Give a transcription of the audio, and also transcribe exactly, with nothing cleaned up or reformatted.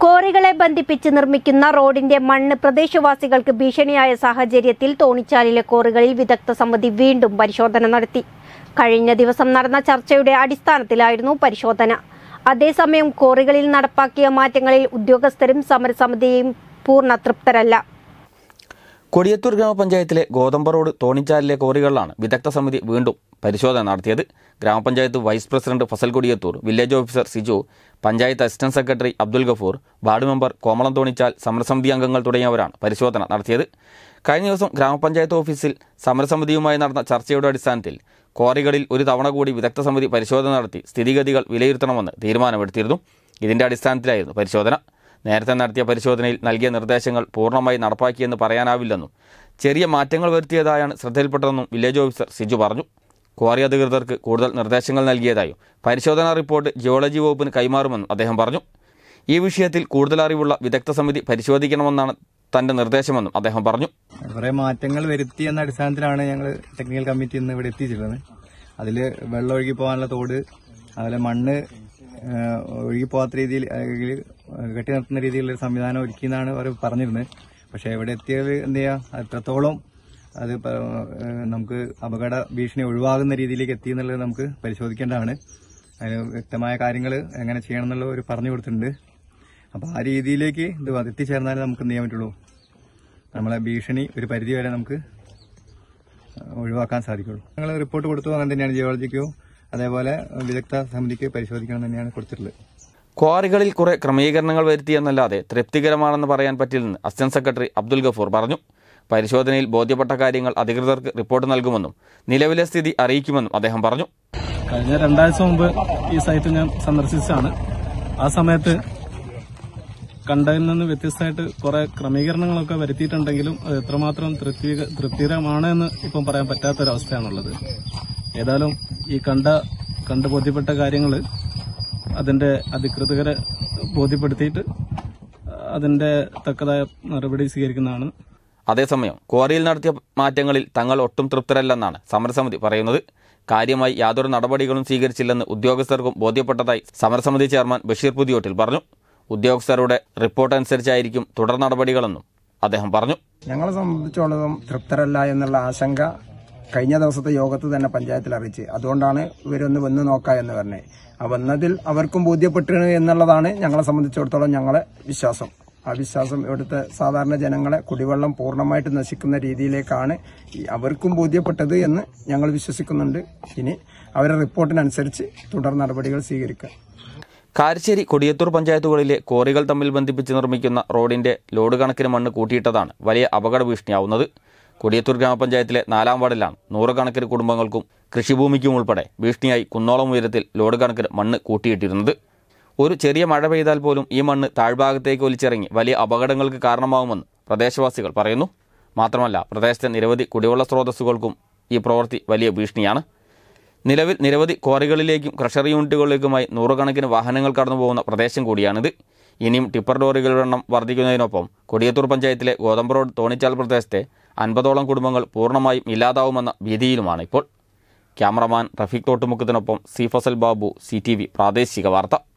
കോറികളെ ബന്ധിപ്പിച്ച് നിർമ്മിക്കുന്ന റോഡിന്റെ മണ്ണ് പ്രദേശവാസികൾക്ക് ഭീഷണിയായ സാഹചര്യത്തിൽ തോണിച്ചാലിലെ കോറികളിൽ വിദഗ്ധ സമിതി വീണ്ടും പരിശോധന നടത്തി. കഴിഞ്ഞ ദിവസം നടന്ന ചർച്ചയുടെ അടിസ്ഥാനത്തിലായിരുന്നു പരിശോധന. അതേസമയം കോറികളിൽ നടപ്പാക്കിയ മാറ്റങ്ങളിൽ ഉദ്യോഗസ്ഥരും സമരസമിതിയും പൂർണ്ണ തൃപ്തരല്ല. കൊടിയത്തൂർ ഗ്രാമപഞ്ചായത്തിലെ ഗോതമ്പ റോഡ് തോണിച്ചാലിലെ കോറികളിലാണ് വിദഗ്ധ സമിതി വീണ്ടും പരിശോധന നടത്തിയത്. ഗ്രാമപഞ്ചായത്ത് vice president Fazal Kodiyathur, village officer Siju, panchayat assistant secretary Abdul Gafoor, ward member Komalam Thonichal, സമരസമിതി അംഗങ്ങൾ തുടങ്ങിയവരാണ് പരിശോധന നടത്തിയത്. കഴിഞ്ഞ ദിവസം ഗ്രാമപഞ്ചായത്ത് ഓഫീസിൽ സമരസമിതിയുമായി നടന്ന ചർച്ചയുടെ അടിസ്ഥാനത്തിൽ ക്വാറികളിൽ ഒരു തവണ കൂടി വിദഗ്ധ സമിതി പരിശോധന നടത്തി സ്ഥിതിഗതികൾ വിലയിരുത്തണമെന്ന് തീരുമാനമെടുത്തിരുന്നു. ഇതിന്റെ അടിസ്ഥാനത്തിലായിരുന്നു പരിശോധന. നേരത്തെ നടത്തിയ പരിശോധനയിൽ നൽകിയ നിർദ്ദേശങ്ങൾ പൂർണ്ണമായി നടപ്പാക്കിയെന്ന് പറയാനാവില്ലെന്നും ചെറിയ മാറ്റങ്ങൾ വരുത്തിയതായാണ് ശ്രദ്ധയിൽപ്പെട്ടതെന്നും വില്ലേജ് ഓഫീസർ സിജു പറഞ്ഞു. ക്വാറി അധികൃതർക്ക് കൂടുതൽ നിർദ്ദേശങ്ങൾ നൽകിയതായും പരിശോധനാ റിപ്പോർട്ട് ജിയോളജി വകുപ്പിന് കൈമാറുമെന്നും അദ്ദേഹം പറഞ്ഞു. ഈ വിഷയത്തിൽ കൂടുതൽ അറിവുള്ള വിദഗ്ധ സമിതി പരിശോധിക്കണമെന്നാണ് തന്റെ നിർദ്ദേശമെന്നും അദ്ദേഹം പറഞ്ഞു. കുറേ മാറ്റങ്ങൾ വരുത്തി എന്ന അടിസ്ഥാനത്തിലാണ് ഞങ്ങൾ ടെക്നിക്കൽ കമ്മിറ്റി ഇന്ന് ഇവിടെ എത്തിച്ചിട്ടുള്ളത്. അതിൽ വെള്ളം ഒഴുകി പോകാനുള്ള തോട്, അതുപോലെ മണ്ണ് ഒഴുകിപ്പോകാത്ത രീതിയിൽ കെട്ടി നിർത്തുന്ന രീതിയിലുള്ള സംവിധാനം ഒരുക്കിയെന്നാണ് അവർ പറഞ്ഞിരുന്നത്. പക്ഷേ ഇവിടെ എത്തിയത് എന്ത് ചെയ്യുക, എത്രത്തോളം അത് നമുക്ക് അപകട ഭീഷണി ഒഴിവാകുന്ന രീതിയിലേക്ക് എത്തി എന്നുള്ളത് നമുക്ക് പരിശോധിക്കേണ്ടതാണ്. അതിന് വ്യക്തമായ കാര്യങ്ങൾ എങ്ങനെ ചെയ്യണം എന്നുള്ളത് ഒരു പറഞ്ഞു കൊടുത്തിട്ടുണ്ട്. അപ്പോൾ ആ രീതിയിലേക്ക് ഇത് എത്തിച്ചേർന്നാലേ നമുക്ക് എന്ത് ചെയ്യാൻ പറ്റുള്ളൂ, നമ്മളെ ഭീഷണി ഒരു പരിധി വരെ നമുക്ക് ഒഴിവാക്കാൻ സാധിക്കുള്ളൂ. ഞങ്ങൾ റിപ്പോർട്ട് കൊടുത്തു, അങ്ങനെ തന്നെയാണ് ജിയോളജിക്കോ അതേപോലെ വിദഗ്ധ സമിതിക്ക് പരിശോധിക്കണം തന്നെയാണ് കൊടുത്തിട്ടുള്ളത്. ക്വാറികളിൽ കുറെ ക്രമീകരണങ്ങൾ വരുത്തിയെന്നല്ലാതെ തൃപ്തികരമാണെന്ന് പറയാൻ പറ്റില്ലെന്ന് അസിസ്റ്റന്റ് സെക്രട്ടറി അബ്ദുൽ ഗഫൂർ പറഞ്ഞു. പരിശോധനയിൽ ബോധ്യപ്പെട്ട കാര്യങ്ങൾ അധികൃതർക്ക് റിപ്പോർട്ട് നൽകുമെന്നും നിലവിലെ സ്ഥിതി അറിയിക്കുമെന്നും അദ്ദേഹം പറഞ്ഞു. കഴിഞ്ഞ രണ്ടാഴ്ച മുമ്പ് ഈ സൈറ്റ് ഞാൻ സന്ദർശിച്ചാണ്. ആ സമയത്ത് കണ്ടതിൽ നിന്ന് വ്യത്യസ്തമായിട്ട് കുറെ ക്രമീകരണങ്ങളൊക്കെ വരുത്തിയിട്ടുണ്ടെങ്കിലും അത് എത്രമാത്രം തൃപ്തി തൃപ്തികരമാണ് എന്ന് ഇപ്പം പറയാൻ പറ്റാത്തൊരവസ്ഥയാണുള്ളത്. ഏതായാലും ഈ കണ്ട കണ്ട് ബോധ്യപ്പെട്ട കാര്യങ്ങൾ അതിന്റെ അധികൃതരെ ബോധ്യപ്പെടുത്തിയിട്ട് അതിന്റെ തക്കതായ നടപടി സ്വീകരിക്കുന്നതാണ്. അതേസമയം ക്വാറിയിൽ നടത്തിയ മാറ്റങ്ങളിൽ തങ്ങൾ ഒട്ടും തൃപ്തരല്ലെന്നാണ് സമരസമിതി പറയുന്നത്. കാര്യമായി യാതൊരു നടപടികളും സ്വീകരിച്ചില്ലെന്ന് ഉദ്യോഗസ്ഥർക്കും ബോധ്യപ്പെട്ടതായി സമരസമിതി ചെയർമാൻ ബഷീർ പുതിയോട്ടിൽ പറഞ്ഞു. ഉദ്യോഗസ്ഥരുടെ റിപ്പോർട്ട് അനുസരിച്ചായിരിക്കും തുടർ നടപടികളെന്നും അദ്ദേഹം പറഞ്ഞു. ഞങ്ങളെ സംബന്ധിച്ചോളം തൃപ്തരല്ല എന്നുള്ള ആശങ്ക കഴിഞ്ഞ ദിവസത്തെ യോഗത്തിൽ തന്നെ പഞ്ചായത്തിൽ അറിയിച്ച്, അതുകൊണ്ടാണ് ഇവരൊന്ന് വന്ന് നോക്കാം എന്ന് പറഞ്ഞത്. ആ വന്നതിൽ അവർക്കും ബോധ്യപ്പെട്ടു എന്നുള്ളതാണ് ഞങ്ങളെ സംബന്ധിച്ചിടത്തോളം ഞങ്ങളെ വിശ്വാസം. ആ വിശ്വാസം ഇവിടുത്തെ സാധാരണ ജനങ്ങളെ കുടിവെള്ളം പൂർണ്ണമായിട്ട് നശിക്കുന്ന രീതിയിലേക്കാണ് അവർക്കും ബോധ്യപ്പെട്ടത് എന്ന് ഞങ്ങൾ വിശ്വസിക്കുന്നുണ്ട്. ഇനി അവരുടെ റിപ്പോർട്ടിനനുസരിച്ച് തുടർ നടപടികൾ സ്വീകരിക്കാം. കാരശ്ശേരി, കൊടിയത്തൂർ പഞ്ചായത്തുകളിലെ ക്വാറികൾ തമ്മിൽ ബന്ധിപ്പിച്ച് നിർമ്മിക്കുന്ന റോഡിന്റെ ലോഡ് കണക്കിന് മണ്ണ് കൂട്ടിയിട്ടതാണ് വലിയ അപകട ഭീഷണിയാവുന്നത്. കൊടിയത്തൂർ ഗ്രാമപഞ്ചായത്തിലെ നാലാം വാർഡിലാണ് നൂറുകണക്കിന് കുടുംബങ്ങൾക്കും കൃഷിഭൂമിക്കും ഉൾപ്പെടെ ഭീഷണിയായി കുന്നോളം ഉയരത്തിൽ ലോഡ് കണക്കിന് മണ്ണ് കൂട്ടിയിട്ടിരുന്നത്. ഒരു ചെറിയ മഴ പെയ്താൽ പോലും ഈ മണ്ണ് താഴ്ഭാഗത്തേക്ക് ഒലിച്ചിറങ്ങി വലിയ അപകടങ്ങൾക്ക് കാരണമാവുമെന്ന് പ്രദേശവാസികൾ പറയുന്നു. മാത്രമല്ല, പ്രദേശത്തെ നിരവധി കുടിവെള്ള സ്രോതസ്സുകൾക്കും ഈ പ്രവൃത്തി വലിയ ഭീഷണിയാണ്. നിലവിൽ നിരവധി ക്വാറികളിലേക്കും ക്രഷർ യൂണിറ്റുകളിലേക്കുമായി നൂറുകണക്കിന് വാഹനങ്ങൾ കടന്നുപോകുന്ന പ്രദേശം കൂടിയാണിത്. ഇനിയും ടിപ്പർ ലോറികളുടെ എണ്ണം വർദ്ധിക്കുന്നതിനൊപ്പം കൊടിയത്തൂർ പഞ്ചായത്തിലെ ഗോതമ്പ് റോഡ് തോണിച്ചാൽ പ്രദേശത്തെ അൻപതോളം കുടുംബങ്ങൾ പൂർണ്ണമായും ഇല്ലാതാവുമെന്ന ഭീതിയിലുമാണ് ഇപ്പോൾ. ക്യാമറമാൻ റഫീഖ് തോട്ടുമുക്കത്തിനൊപ്പം C Fazal Babu, C T V പ്രാദേശിക വാർത്ത.